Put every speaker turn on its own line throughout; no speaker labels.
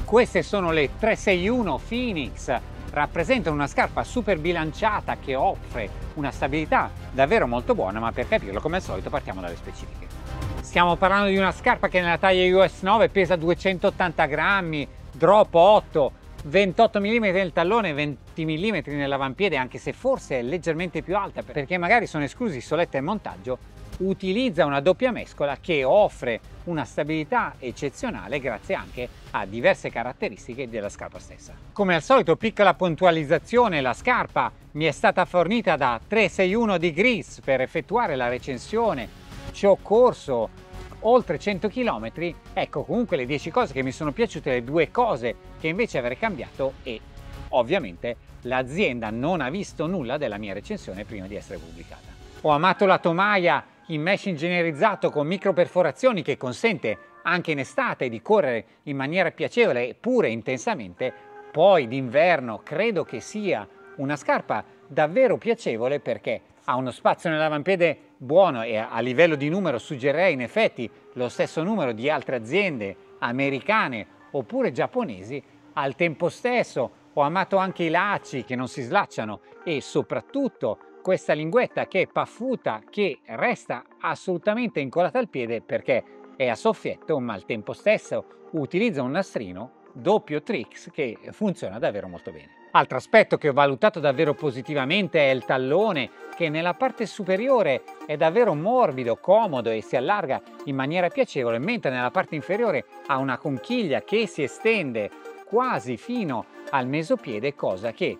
Queste sono le 361 Phoenix, rappresentano una scarpa super bilanciata che offre una stabilità davvero molto buona, ma per capirlo come al solito partiamo dalle specifiche. Stiamo parlando di una scarpa che nella taglia US 9 pesa 280 grammi, drop 8, 28 mm nel tallone, 20 mm nell'avampiede, anche se forse è leggermente più alta perché magari sono esclusi soletta e montaggio. Utilizza una doppia mescola che offre una stabilità eccezionale grazie anche a diverse caratteristiche della scarpa stessa. Come al solito, piccola puntualizzazione: la scarpa mi è stata fornita da 361 Degrees per effettuare la recensione. Ci ho corso oltre 100 km. Ecco, comunque le 10 cose che mi sono piaciute, le 2 cose che invece avrei cambiato, e ovviamente l'azienda non ha visto nulla della mia recensione prima di essere pubblicata. Ho amato la tomaia in mesh ingegnerizzato con micro perforazioni che consente anche in estate di correre in maniera piacevole eppure intensamente. Poi d'inverno credo che sia una scarpa davvero piacevole perché ha uno spazio nell'avampiede buono e a livello di numero suggerirei in effetti lo stesso numero di altre aziende americane oppure giapponesi. Al tempo stesso ho amato anche i lacci che non si slacciano e soprattutto questa linguetta che è paffuta, che resta assolutamente incollata al piede perché è a soffietto, ma al tempo stesso utilizza un nastrino doppio Trix che funziona davvero molto bene. Altro aspetto che ho valutato davvero positivamente è il tallone, che nella parte superiore è davvero morbido, comodo e si allarga in maniera piacevole, mentre nella parte inferiore ha una conchiglia che si estende quasi fino al mesopiede, cosa che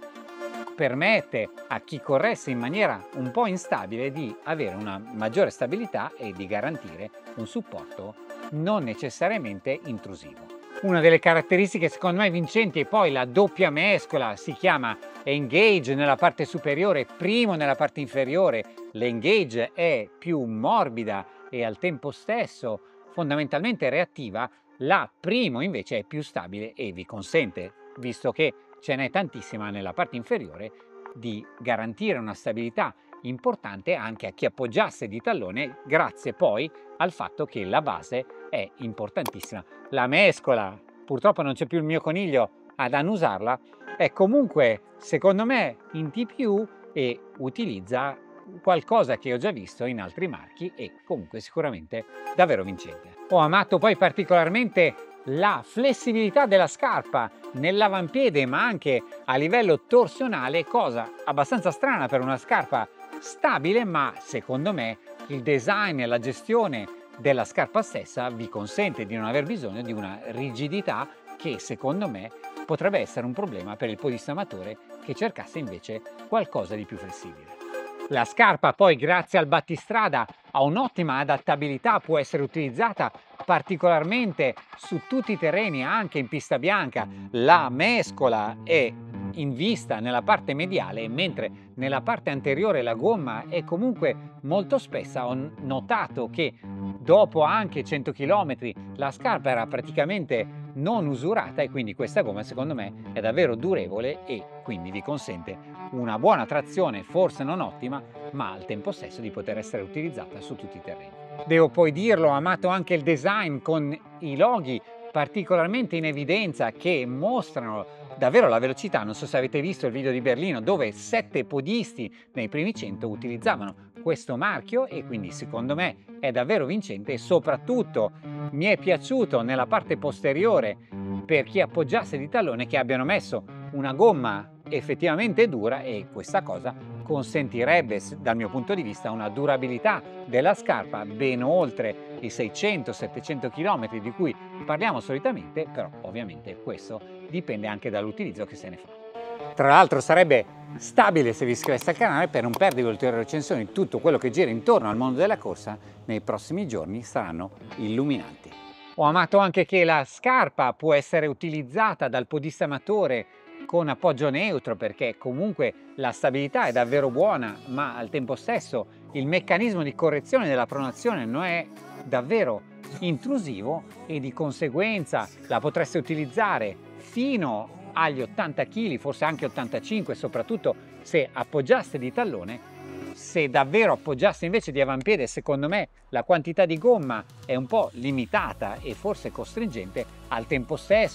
permette a chi corresse in maniera un po' instabile di avere una maggiore stabilità e di garantire un supporto non necessariamente intrusivo. Una delle caratteristiche secondo me vincenti è poi la doppia mescola, si chiama Engage nella parte superiore, Primo nella parte inferiore. L'Engage è più morbida e al tempo stesso fondamentalmente reattiva, la Primo invece è più stabile e vi consente, visto che ce n'è tantissima nella parte inferiore, di garantire una stabilità importante anche a chi appoggiasse di tallone, grazie poi al fatto che la base è importantissima. La mescola, purtroppo non c'è più il mio coniglio ad annusarla, è comunque secondo me in TPU e utilizza qualcosa che ho già visto in altri marchi e comunque sicuramente davvero vincente. Ho amato poi particolarmente la flessibilità della scarpa nell'avampiede ma anche a livello torsionale, cosa abbastanza strana per una scarpa stabile, ma secondo me il design e la gestione della scarpa stessa vi consente di non aver bisogno di una rigidità che secondo me potrebbe essere un problema per il podista amatore che cercasse invece qualcosa di più flessibile. La scarpa poi, grazie al battistrada, ha un'ottima adattabilità, può essere utilizzata particolarmente su tutti i terreni, anche in pista bianca. La mescola è in vista nella parte mediale, mentre nella parte anteriore la gomma è comunque molto spessa. Ho notato che dopo anche 100 km la scarpa era praticamente non usurata e quindi questa gomma secondo me è davvero durevole e quindi vi consente una buona trazione, forse non ottima, ma al tempo stesso di poter essere utilizzata su tutti i terreni. Devo poi dirlo, ho amato anche il design con i loghi particolarmente in evidenza che mostrano davvero la velocità. Non so se avete visto il video di Berlino dove 7 podisti nei primi 100 utilizzavano questo marchio e quindi secondo me è davvero vincente e soprattutto mi è piaciuto nella parte posteriore per chi appoggiasse di tallone che abbiano messo una gomma effettivamente dura e questa cosa consentirebbe dal mio punto di vista una durabilità della scarpa ben oltre i 600-700 km di cui parliamo solitamente, però ovviamente questo dipende anche dall'utilizzo che se ne fa. Tra l'altro sarebbe stabile se vi iscriveste al canale per non perdere ulteriori recensioni di tutto quello che gira intorno al mondo della corsa. Nei prossimi giorni saranno illuminanti. Ho amato anche che la scarpa può essere utilizzata dal podista amatore con appoggio neutro perché comunque la stabilità è davvero buona, ma al tempo stesso il meccanismo di correzione della pronazione non è davvero intrusivo e di conseguenza la potreste utilizzare fino agli 80 kg, forse anche 85, soprattutto se appoggiaste di tallone. Se davvero appoggiaste invece di avampiede, secondo me la quantità di gomma è un po' limitata e forse costringente. Al tempo stesso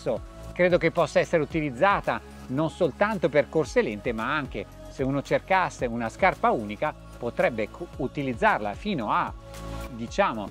credo che possa essere utilizzata non soltanto per corse lente, ma anche se uno cercasse una scarpa unica potrebbe utilizzarla fino a, diciamo,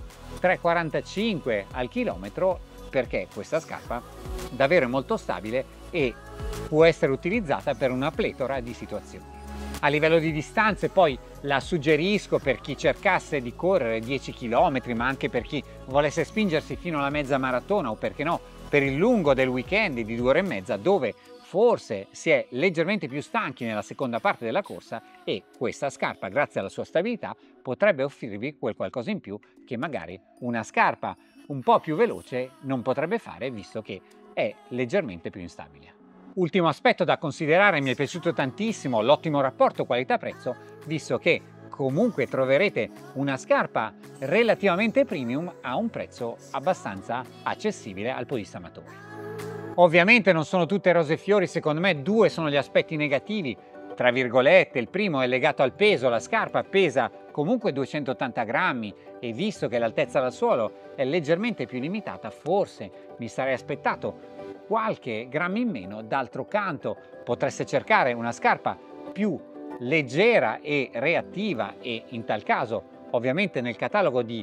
3,45 al chilometro, perché questa scarpa davvero è molto stabile e può essere utilizzata per una pletora di situazioni. A livello di distanze poi la suggerisco per chi cercasse di correre 10 km, ma anche per chi volesse spingersi fino alla mezza maratona o perché no per il lungo del weekend di 2 ore e mezza, dove forse si è leggermente più stanchi nella seconda parte della corsa, e questa scarpa, grazie alla sua stabilità, potrebbe offrirvi quel qualcosa in più che magari una scarpa un po' più veloce non potrebbe fare, visto che è leggermente più instabile. Ultimo aspetto da considerare: mi è piaciuto tantissimo l'ottimo rapporto qualità-prezzo, visto che comunque troverete una scarpa relativamente premium a un prezzo abbastanza accessibile al podista amatore. Ovviamente non sono tutte rose e fiori, secondo me 2 sono gli aspetti negativi, tra virgolette. Il primo è legato al peso: la scarpa pesa comunque 280 grammi e visto che l'altezza dal suolo è leggermente più limitata, forse mi sarei aspettato qualche grammo in meno. D'altro canto potreste cercare una scarpa più leggera e reattiva, e in tal caso ovviamente nel catalogo di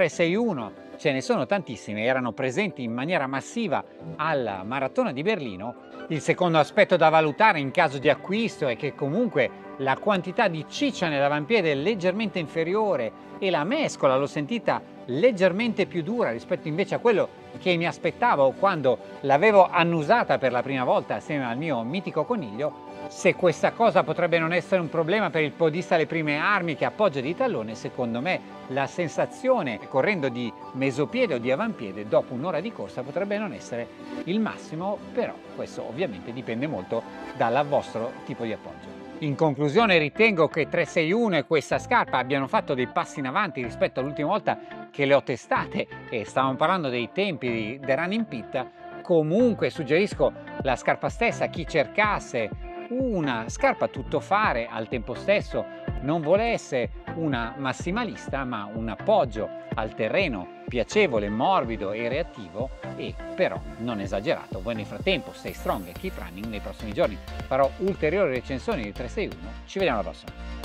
361 ce ne sono tantissime, erano presenti in maniera massiva alla Maratona di Berlino. Il secondo aspetto da valutare in caso di acquisto è che comunque la quantità di ciccia nell'avampiede è leggermente inferiore e la mescola l'ho sentita leggermente più dura rispetto invece a quello che mi aspettavo quando l'avevo annusata per la prima volta assieme al mio mitico coniglio. Se questa cosa potrebbe non essere un problema per il podista alle prime armi che appoggia di tallone, secondo me la sensazione correndo di mesopiede o di avampiede dopo un'ora di corsa potrebbe non essere il massimo, però questo ovviamente dipende molto dal vostro tipo di appoggio. In conclusione, ritengo che 361 e questa scarpa abbiano fatto dei passi in avanti rispetto all'ultima volta che le ho testate, e stavamo parlando dei tempi di The Running Pit. Comunque suggerisco la scarpa stessa a chi cercasse una scarpa tuttofare, al tempo stesso non volesse una massimalista ma un appoggio al terreno piacevole, morbido e reattivo, e però non esagerato. Voi nel frattempo stay strong e keep running. Nei prossimi giorni farò ulteriori recensioni di 361. Ci vediamo alla prossima.